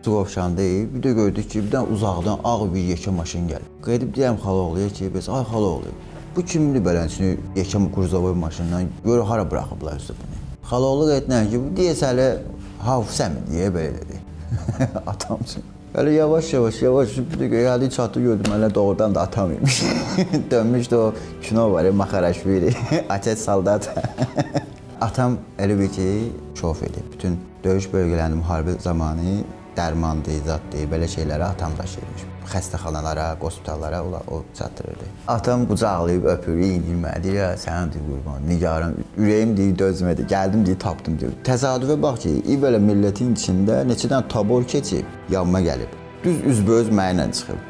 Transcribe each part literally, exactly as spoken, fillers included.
Tuğovşanda bir də gördük ki, bir dənə uzaqdan ağ bir yekə maşın gəlir. Qeydib deyəm xalaoğluya ki, bəs ay xalaoğlu, bu kimdir belənçini yekə Qurzovoy maşından görə hara bıraxıblar üstə bunu? Xalaoğlu qeydinə ki, bu deyəsələ Hafizəmi deyə belə dedi. Atam üçün. Böyle yavaş yavaş yavaş bir de geldi çatı gördüm öyle doğrudan da atamıyormuş. Dönmüştü o kino var ya Makaraşvili. Ateş Saldat. Atam elə bir ki şof edib. Bütün döyüş bölgelerinde müharibə zamanı dərmandı, izaddı, belə şeylərə atam daşıyırmış. Xəstəxanalara, hospitallara o çatdırırdı. Atam qucaqlayıb öpür, iyinilmə, deyir ya sənin deyir qurban, nigaram, ürəyim deyir dözmədi, gəldim deyir tapdım deyir. Təsadüfə bax ki, belə milletin içində neçədən tabor keçib, yanıma gəlib. Düz üzböz mənlə çıxıb.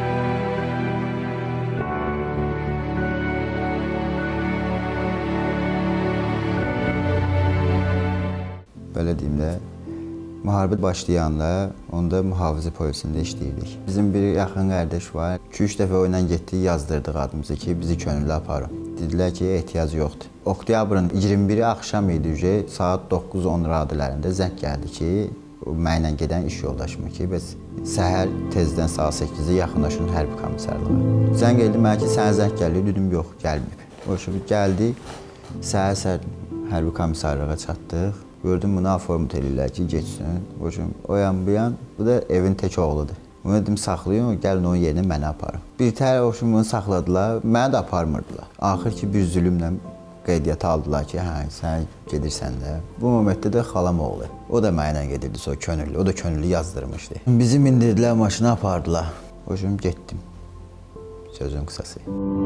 Belə deyim də, müharibə başlayanda onda mühafizə polisində işləyirdik. Bizim bir yaxın qardaş var. iki üç dəfə o ilə getdik, yazdırdıq adımızı ki, bizi könüllü aparın. Dedilər ki, ehtiyac yoxdur. Oktyabrın iyirmi biri axşam idi, saat doqquz on radələrində zəng gəldi ki, mənlə gedən iş yoldaşımı ki, bəs səhər tezdən saat səkkizə yaxınlaşın hərbi komissarlığa. Zəng gəldi, mənə ki, sənə zəng gəldi, dedim, yox, gəlməyib. O şəkildə gəldi, səhər-səhər hərbi komissarlığa çatdıq. Gördüm bunu aformut eləyirlər ki, geçsin. O yan bu yan, bu da evin tək oğludur. Bunu dedim, saxlayın, gəlin onun yerinə mənə aparın. Bir təhər bunu saxladılar, mənə də aparmırdılar. Axır ki, bir zülümlə qeydiyyata aldılar ki, hə, sən gedirsən də. Bu momentdə də xalam oğlu. O da mənə gedirdi, sonra könüllü, o da könüllü yazdırmışdı. Bizi mindirdilər, maşına apardılar. O gün getdim, sözün qısası.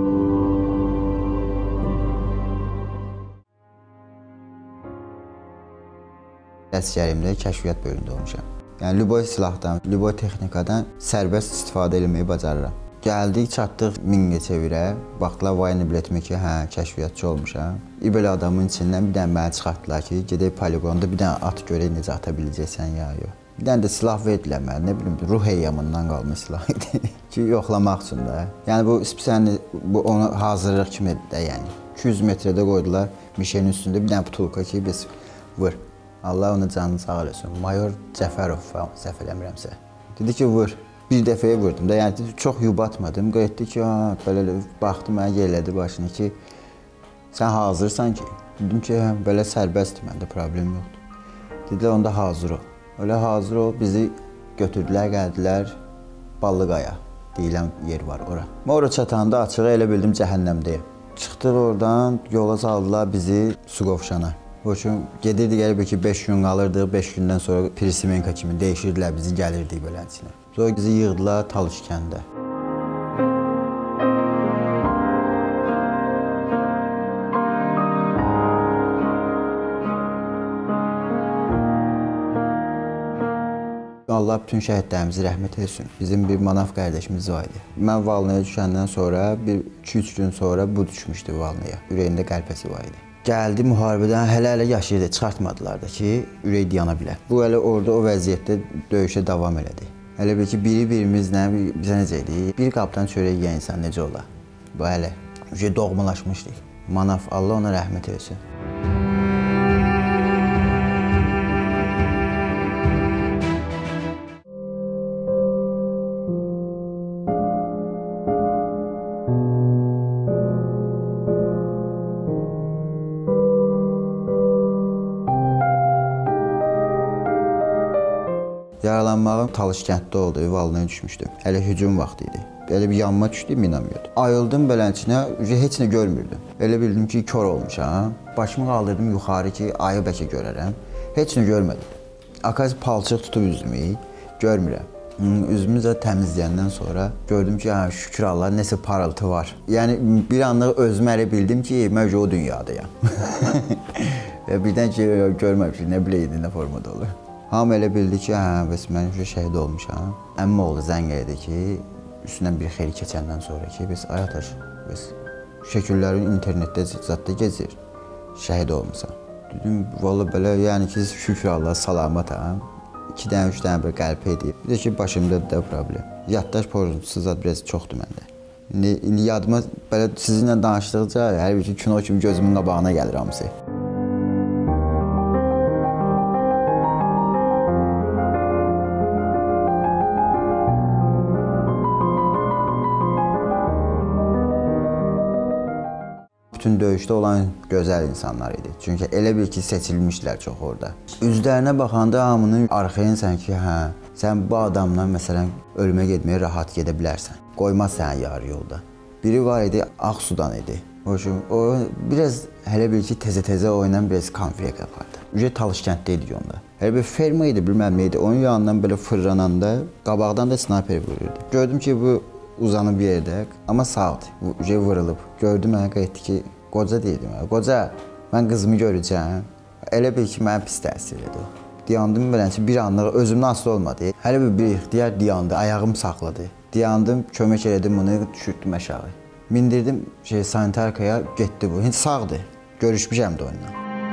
Əsgərimdə kəşfiyyat bölümündə olmuşam. Yəni, lüboy silahdan, lüboy texnikadan sərbəst istifadə etməyi bacarıram. Gəldik, çatdıq Mingəçevirə, baxdılar vayını biletimi ki, hə, kəşfiyyatçı olmuşam. İbəli adamın içindən bir dənə mənə çıxartdılar ki, gedək poligonda bir dənə at görək necə ata biləcəksən ya, yox. Bir dənə də silah verdilər mənə, nə bilim, ruh heyyamından qalmış silah idi ki, yoxlamaq üçün də. Yəni, bu spesialni, bu onu hazırlıq kimi də, yəni. iki yüz metrədə qoydular, mişenin üstündə bir dənə butulka ki, biz vur. Allah onu canını sağ eləsin. Mayor Cəfərov, səhv eləmirəmsə. Dedi ki, vur. Bir dəfəyə vurdum da, yəni çox yubatmadım. Qayıtdı ki, belə baxdı, mənə yerlədi başını ki, sən hazırsan ki. Dedim ki, belə sərbəstdir, məndə problem yoxdur. Dedilər, onda hazır ol. Öyle hazır ol, bizi götürdülər, gəldilər Ballıqaya deyilən yer var ora. Ora çatanda açığı elə bildim cəhənnəmdəyim. Çıxdıq oradan, yola saldılar bizi Suqovşana. O üçün gedirdik elə ki, beş gün qalırdıq, beş gündən sonra Pirisimenka kimi değişirdilər, bizi gəlirdik belənçinə. Sonra bizi yığdılar Talış kəndə. Allah bütün şəhidlərimizi rəhmət etsin. Bizim bir Manaf qardaşımız var idi. Mən Valnaya düşəndən sonra, bir iki üç gün sonra bu düşmüşdü Valnaya. Ürəyində qəlpəsi var idi. Gəldi müharibədən, hələ-hələ yaşayırdı, çıxartmadılar da ki, ürək diyana bilər. Bu, hələ orada o vəziyyətdə döyüşə davam elədi. Hələ bir ki, biri-birimizlə, bizə necə idi? Bir qabdan çörək yiyən insan necə olar? Bu, hələ, doğmalaşmışdı. Manaf, Allah ona rəhmət etsin. Yaralanmağım Talış kənddə oldu, Valnaya düşmüşdüm. Hələ hücum vaxtı idi. Elə bir yanıma düşdü, minamıyordu. Ayıldım belənçinə, heç nə görmürdüm. Elə bildim ki, kör olmuşam. Başımı qaldırdım yuxarı ki, ayı bəlkə görərəm. Heç nə görmədim. Akaz palçıq tutub üzümü, görmürəm. Üzümü təmizləyəndən sonra gördüm ki, şükür Allah, nəsə parıltı var. Yəni, bir anlıq özümü elə bildim ki, mən o dünyadayam. Və birdən ki, görməmişim, nə biləydi, nə formada olur. Hamı elə bildi ki, hə, bəs mən şəhid olmuşam. Əmmə oğlu zəng elədi ki, üstündən bir xeyli keçəndən sonra ki, bəs Ayataş, bəs şəkillərin internetdə zətdə gezir, şəhid olmuşam. Dedim, valla belə, yəni ki, şükür Allah, salamatam. İki dənə, üç dənə bir qəlpə edib. Bir də ki, başımda da problem. Yaddaş pozuntusu zat biraz çoxdur məndə. İndi yadıma, belə sizinlə danışdıqca, hər bir ki, kino kimi gözümün qabağına gəlir hamısı. Bütün döyüşdə olan gözəl insanlar idi. Çünki elə bil ki, seçilmişlər çox orada. Üzlərinə baxanda hamının arxayınsan ki, hə, sən bu adamla məsələn ölümə getməyə rahat gedə bilərsən. Qoymaz səni yarı yolda. Biri var idi, Ağsudan idi. Hoşum, o biraz hələ bil ki, tezə-tezə oynayan biraz konflikt yapardı. Ücə Talış-Kənddə idi onda. Hələ bir ferma idi, bilməm neydi. Onun yanından belə fırlananda qabaqdan da snayper vururdu. Gördüm ki, bu uzanıb bir yerdə, amma sağdı. Ücə vurulub. Gördüm, mənə qayıtdı ki, qoca deyildim. Qoca, mən qızımı görəcəm. Elə bil ki, mənə pis təsir edir o. Dayandım beləcə bir anlıq özümdən asılı olmadı. Hələ bir, bir ixtiyar dayandı, ayağım saxladı. Dayandım, kömək elədim bunu, düşürtdüm aşağı. Mindirdim şey, sanitarkaya, getdi bu. Hiç sağdır. Görüşmüşəm də onunla.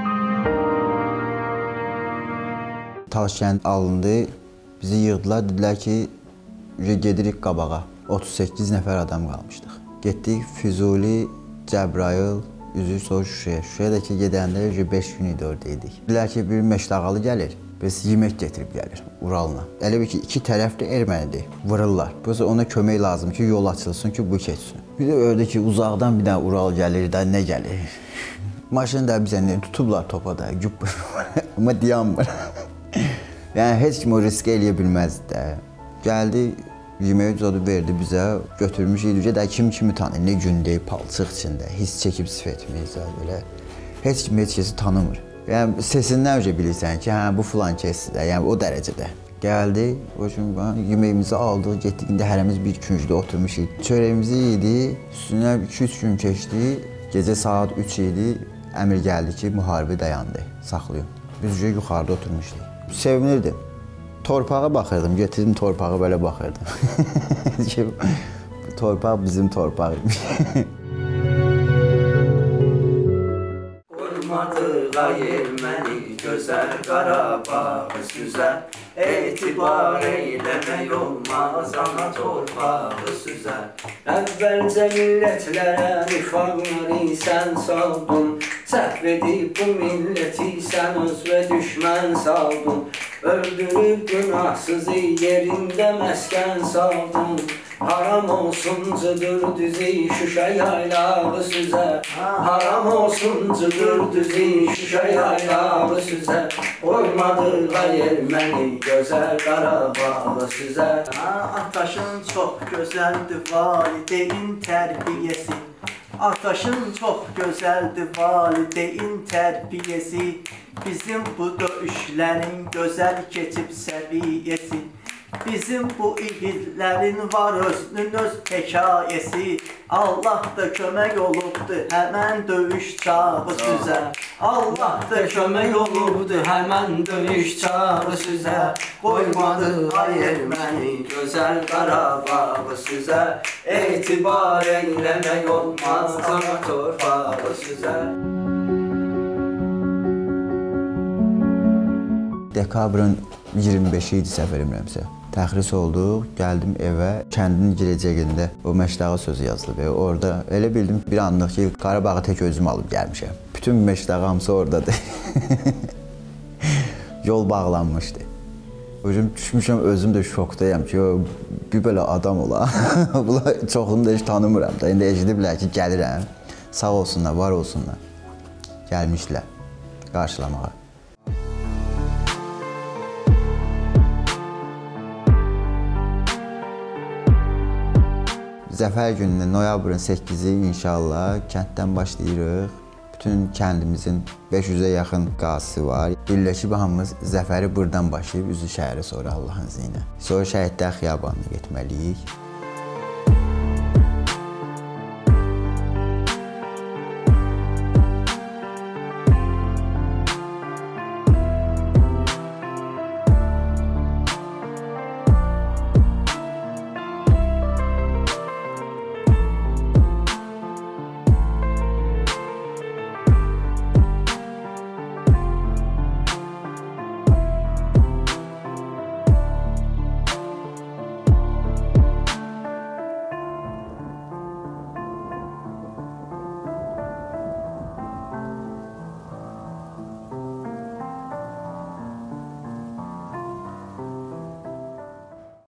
Talış-Kənd alındı. Bizi yığdılar, dedilər ki, gedirik qabağa. otuz səkkiz nəfər adam qalmışdıq. Getdik Füzuli, Cəbrayıl, üzü sonra Şuşaya. Şuşaya da ki, gedəndə beş gün idi oradaydik. Dedilər ki, bir Məşdağalı gəlir. Biz yemək getirib gəlir Uralına. Elə bir ki, iki tərəf də ermənidir, vururlar. Böylə ona kömək lazım ki, yol açılsın ki, bu keçsin. Bir də öyle ki, uzaqdan bir dənə Ural gəlir, da nə gəlir? Maşını da bizə tutublar topa da, güp amma dayanmır. Yəni, heç kim o risk eləyə bilməzdi də. Gəldi, yeməyi uzadı verdi bizə, götürmüş idi də kim kimi tanıyır, nə gündəyib, palçıq içində, hiss çəkib sifətimiz belə. Heç kim heç kəsi tanımır. Yəni, sesindən öncə bilirsən ki, hə, bu filan kəsdir də, yəni o dərəcədə. Gəldi, o gün yeməyimizi aldıq, getdik, indi hərəmiz bir küncdə oturmuşuq. Çörəyimizi yedi, üstünə iki üç gün keçdi, gecə saat üç idi, əmr gəldi ki, müharibə dayandı, saxlayın. Biz yuxarıda oturmuşduq. Sevinirdim. Torpağa baxırdım, getirdim torpağa belə baxırdım. Torpaq bizim torpağıymış. Qayır məni gözəl Qarabağı süzər, etibar eyləmək olmaz ana torpağı süzər. Əvvəlcə millətlərə rifaqları sən saldın, səhv edib bu milləti sən özvə düşmən saldın. Öldürüb günahsızı yerində məskən saldın. Haram olsun cıdır düzü Şuşa yaylağı süzər. Haram olsun cıdır düzü Şuşa yaylağı süzər. Qoymadı qayır məni gözəl Qarabağı süzər. Ataşın çox gözəldir valideyn tərbiyəsi. Ataşın çox gözəldir valideyn tərbiyəsi. Bizim bu döyüşlərin gözəl keçib səviyyəsi. Bizim bu igidlərin var özünün öz hekayəsi. Allah da kömək olubdu həmən döyüş çağı süzər. Allah da kömək olubdu həmən döyüş çağı süzər. Qoymadı ayır məni gözəl Qarabağı süzər. Etibar eyləmək olmaz ana torpağı süzər. Dekabrın iyirmi beşi idi səhv eləmirəmsə. Təxris olduq, gəldim evə, kəndin girəcəyində o Məşdağı sözü yazılıb. Orada elə bildim bir anlıq ki, Qarabağı tək özüm alıb gəlmişəm. Bütün Məşdağı hamısı oradadır. Yol bağlanmışdı. Özüm düşmüşəm, özüm də şokdayam ki, bir belə adam ola. Bunlar çoxunu da heç tanımıram da. İndi eşidiblər ki, gəlirəm. Sağ olsunlar, var olsunlar. Gəlmişlər qarşılamağa. Zəfər günündə noyabrın səkkizi inşallah kənddən başlayırıq. Bütün kəndimizin beş yüzə yaxın qazisi var. Birləşib hamımız zəfəri buradan başlayıb üzü şəhərə sonra Allahın izni ilə. Sonra Şəhidlər Xiyabanına getməliyik.